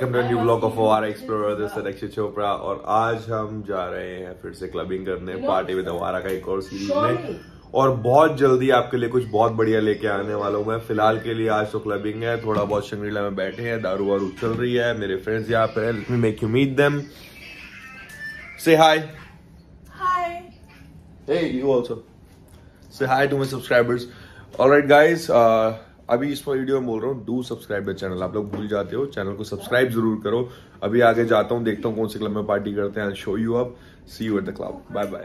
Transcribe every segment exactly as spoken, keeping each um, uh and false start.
Welcome to new vlog of our explorer. This is Akshay Chopra और आज हम जा रहे हैं फिर से क्लबिंग करने, पार्टी विद अवारा का एक और सीरीज में, और बहुत जल्दी आपके लिए कुछ बहुत बढ़िया लेके आने वाला हूँ मैं। फिलहाल के लिए आज तो क्लबिंग है, थोड़ा बहुत शंग्रीला में बैठे हैं, दारू वारू चल रही है, मेरे फ्रेंड्स यहाँ पे हैं। Let me make you meet them. Say hi. Hi. Hey you also say hi to my subscribers. Alright guys, अभी इस वीडियो में बोल रहा हूँ, डू सब्सक्राइब द चैनल। आप लोग भूल जाते हो, चैनल को सब्सक्राइब जरूर करो। अभी आगे जाता हूँ, देखता हूँ कौन से क्लब में पार्टी करते हैं। Show you up, see you at the club. Bye bye.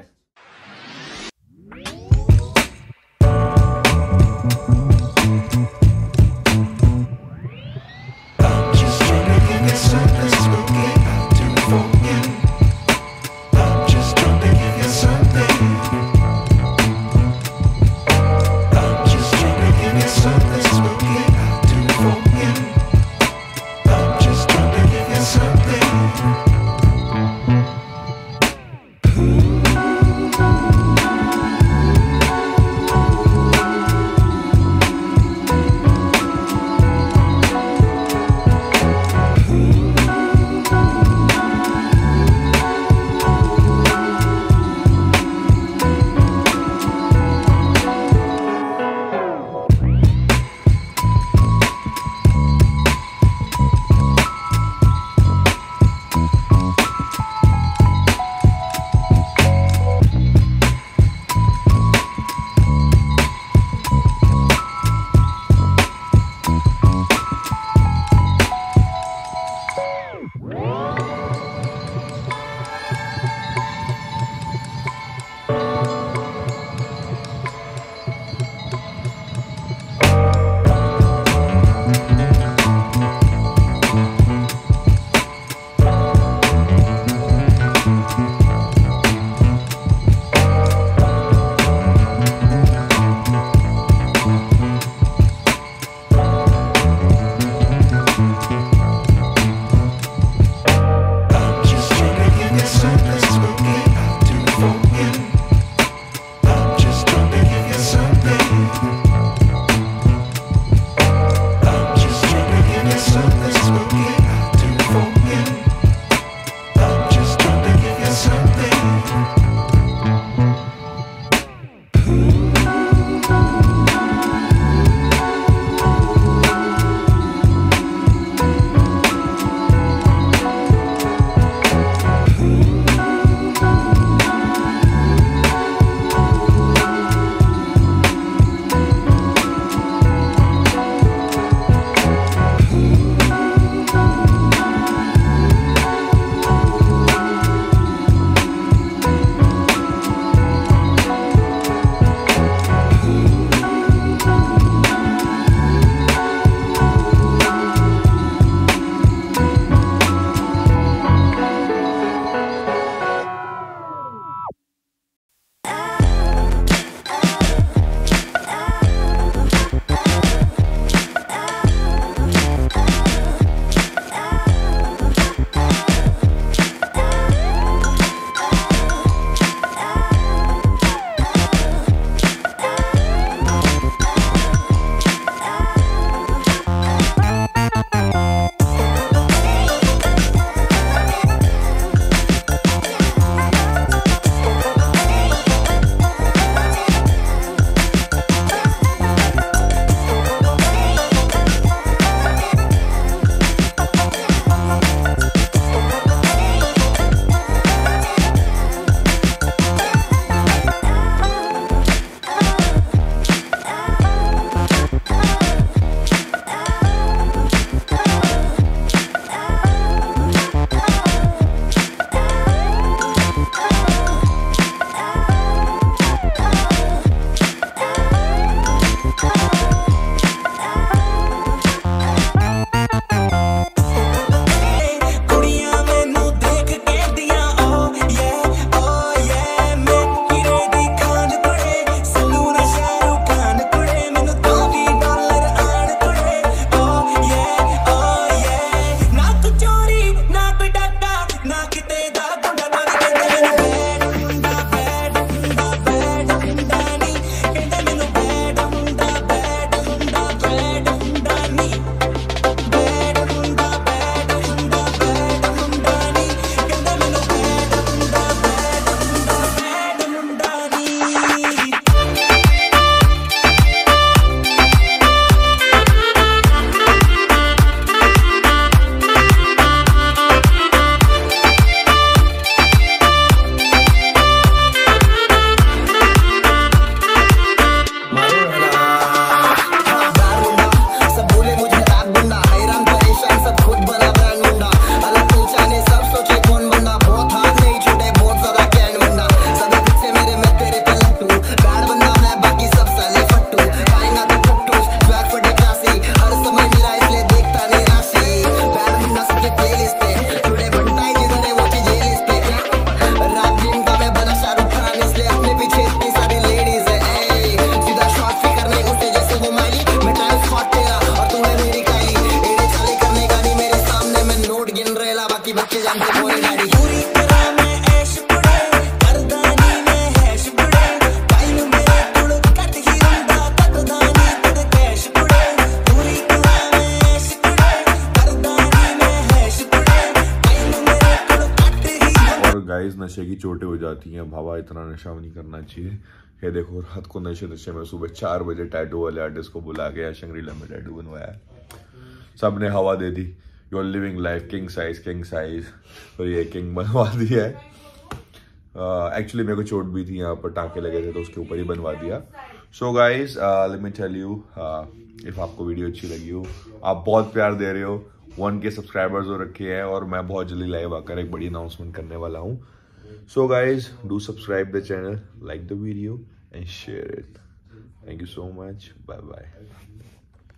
Guys नशे की चोटें हो जाती हैं भावा, इतना नशा नहीं करना चाहिए। ये देखो रात को नशे नशे में सुबह चार बजे टैटू वाले आर्टिस्ट को बुला के शंग्रीला में टैटू बनवाया, सबने हवा दे दी। You are living life king size king size, और ये किंग बनवा दिया है। एक्चुअली uh, मेरे को चोट भी थी, यहाँ पर टाँके लगे थे तो उसके ऊपर ही बनवा दिया। So guys let me tell you, if आपको वीडियो अच्छी लगी हो, आप बहुत प्यार दे रहे हो, वन के सब्सक्राइबर्स हो रखे हैं और मैं बहुत जल्दी लाइव आकर एक बड़ी अनाउंसमेंट करने वाला हूँ। So guys do subscribe the channel, like the video and share it. Thank you so much, bye bye.